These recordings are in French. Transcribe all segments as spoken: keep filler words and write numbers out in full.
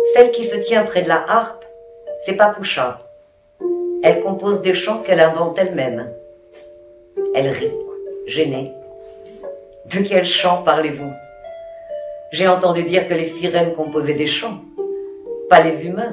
Celle qui se tient près de la harpe, c'est Papoucha. Elle compose des chants qu'elle invente elle-même. Elle rit, gênée. De quel chant parlez-vous? J'ai entendu dire que les sirènes composaient des chants, pas les humains.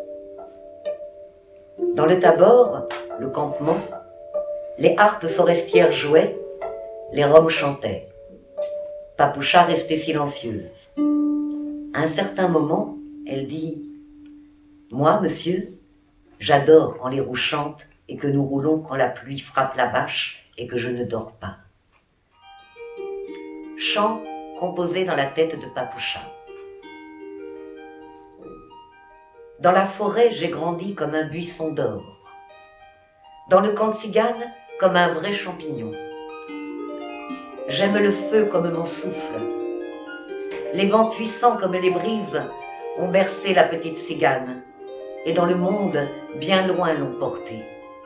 Dans le Tabor, le campement, les harpes forestières jouaient, les roms chantaient. Papoucha restait silencieuse. À un certain moment, elle dit « Moi, monsieur, j'adore quand les roues chantent et que nous roulons quand la pluie frappe la bâche et que je ne dors pas. » Chant composé dans la tête de Papoucha. Dans la forêt, j'ai grandi comme un buisson d'or. Dans le camp de Tsigane, comme un vrai champignon. J'aime le feu comme mon souffle. Les vents puissants comme les brises ont bercé la petite Tsigane et dans le monde, bien loin l'ont portée.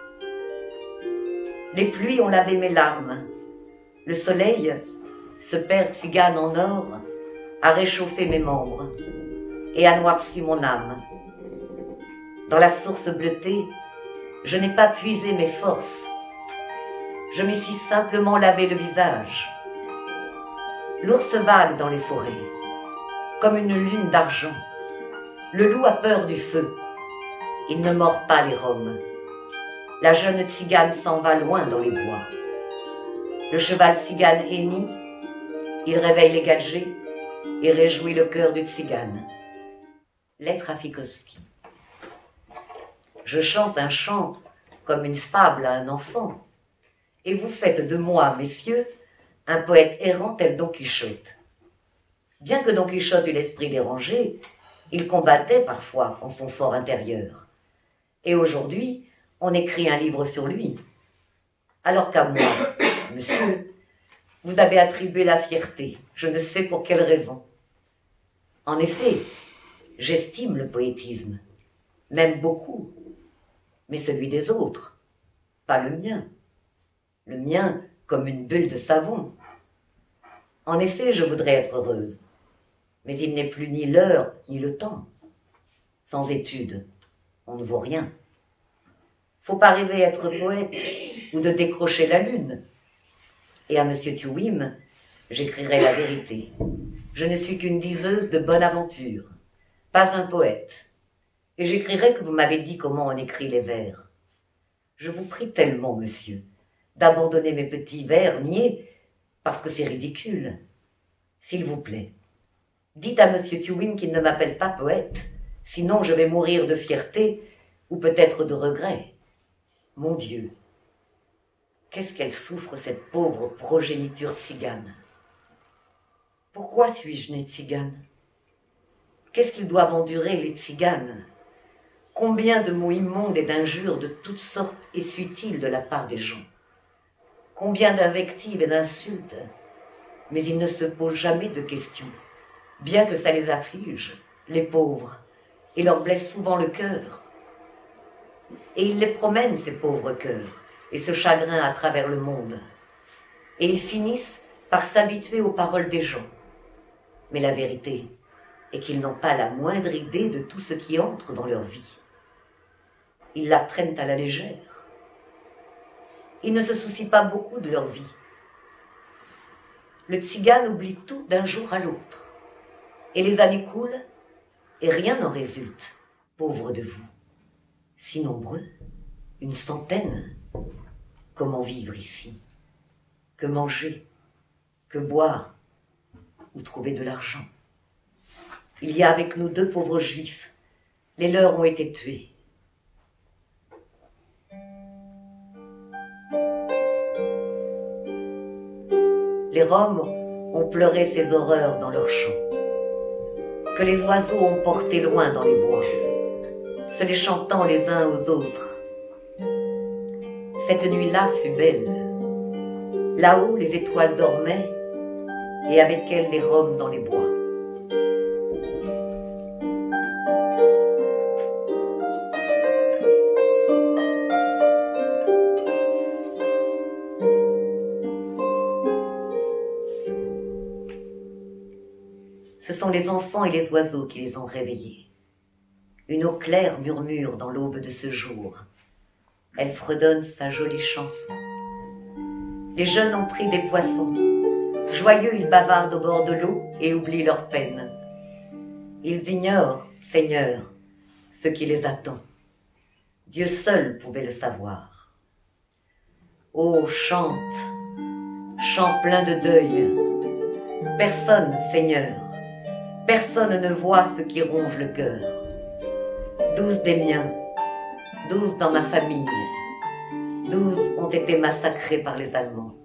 Les pluies ont lavé mes larmes. Le soleil, ce père Tsigane en or, a réchauffé mes membres et a noirci mon âme. Dans la source bleutée, je n'ai pas puisé mes forces. Je me suis simplement lavé le visage. L'ours vague dans les forêts, comme une lune d'argent. Le loup a peur du feu. Il ne mord pas les roms. La jeune Tsigane s'en va loin dans les bois. Le cheval Tsigane hennit. Il réveille les gadgets et réjouit le cœur du Tsigane. Lettre à Fikowski. Je chante un chant comme une fable à un enfant, et vous faites de moi, messieurs, un poète errant tel Don Quichotte. Bien que Don Quichotte eût l'esprit dérangé, il combattait parfois en son fort intérieur. Et aujourd'hui, on écrit un livre sur lui. Alors qu'à moi, monsieur, vous avez attribué la fierté, je ne sais pour quelle raison. En effet, j'estime le poétisme, même beaucoup, mais celui des autres, pas le mien. Le mien comme une bulle de savon. En effet, je voudrais être heureuse, mais il n'est plus ni l'heure ni le temps. Sans études, on ne vaut rien. Faut pas rêver être poète ou de décrocher la lune. Et à Monsieur Tuwim, j'écrirai la vérité. Je ne suis qu'une diseuse de bonne aventure, pas un poète. Et j'écrirai que vous m'avez dit comment on écrit les vers. Je vous prie tellement, monsieur, d'abandonner mes petits vers niais, parce que c'est ridicule. S'il vous plaît, dites à Monsieur Tuwim qu'il ne m'appelle pas poète, sinon je vais mourir de fierté ou peut-être de regret. Mon Dieu, qu'est-ce qu'elle souffre, cette pauvre progéniture tzigane. Pourquoi suis-je née tzigane? Qu'est-ce qu'ils doivent endurer, les tziganes? Combien de mots immondes et d'injures de toutes sortes essuient-ils de la part des gens? Combien d'invectives et d'insultes? Mais ils ne se posent jamais de questions, bien que ça les afflige, les pauvres, et leur blesse souvent le cœur. Et ils les promènent, ces pauvres cœurs, et ce chagrin à travers le monde. Et ils finissent par s'habituer aux paroles des gens. Mais la vérité est qu'ils n'ont pas la moindre idée de tout ce qui entre dans leur vie. Ils la prennent à la légère. Ils ne se soucient pas beaucoup de leur vie. Le tzigane oublie tout d'un jour à l'autre. Et les années coulent, et rien n'en résulte, pauvres de vous. Si nombreux, une centaine. Comment vivre ici? Que manger? Que boire? Où trouver de l'argent? Il y a avec nous deux pauvres juifs. Les leurs ont été tués. Les Roms ont pleuré ces horreurs dans leurs chants, que les oiseaux ont porté loin dans les bois, se les chantant les uns aux autres. Cette nuit-là fut belle. Là-haut, les étoiles dormaient, et avec elles les Roms dans les bois. Ce sont les enfants et les oiseaux qui les ont réveillés. Une eau claire murmure dans l'aube de ce jour. Elle fredonne sa jolie chanson. Les jeunes ont pris des poissons. Joyeux, ils bavardent au bord de l'eau et oublient leurs peines. Ils ignorent, Seigneur, ce qui les attend. Dieu seul pouvait le savoir. Oh, chante, chant plein de deuil. Personne, Seigneur, personne ne voit ce qui ronge le cœur. Douze des miens, douze dans ma famille, douze ont été massacrés par les Allemands.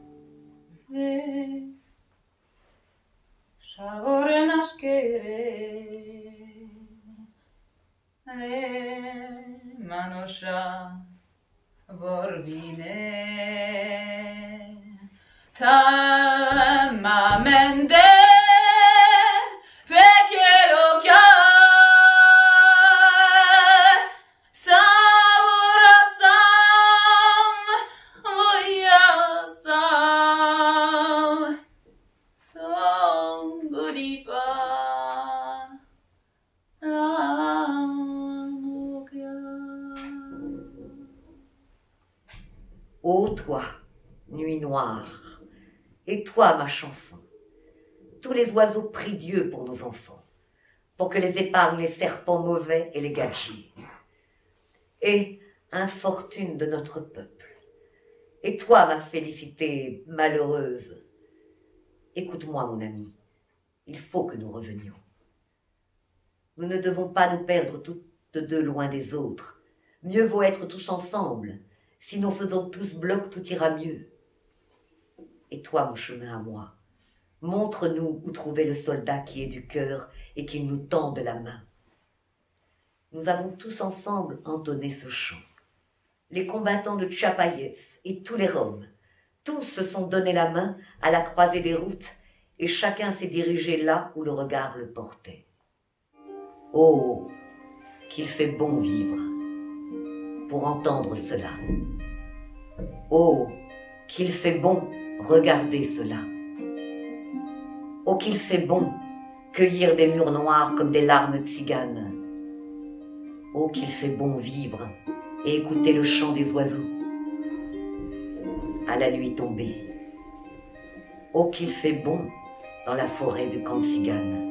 Ô toi, nuit noire, et toi ma chanson, tous les oiseaux prient Dieu pour nos enfants, pour que les épargnent les serpents mauvais et les gadgets. Et infortune de notre peuple, et toi ma félicité malheureuse, écoute-moi mon ami, il faut que nous revenions. Nous ne devons pas nous perdre toutes deux loin des autres, mieux vaut être tous ensemble. Si nous faisons tous bloc, tout ira mieux. Et toi, mon chemin à moi, montre-nous où trouver le soldat qui est du cœur et qui nous tende la main. Nous avons tous ensemble entonné ce chant. Les combattants de Tchapaïev et tous les Roms, tous se sont donné la main à la croisée des routes et chacun s'est dirigé là où le regard le portait. Oh, qu'il fait bon vivre pour entendre cela. Oh, qu'il fait bon regarder cela. Oh, qu'il fait bon cueillir des murs noirs comme des larmes tziganes. Oh, qu'il fait bon vivre et écouter le chant des oiseaux à la nuit tombée. Oh, qu'il fait bon dans la forêt de Kantzigane.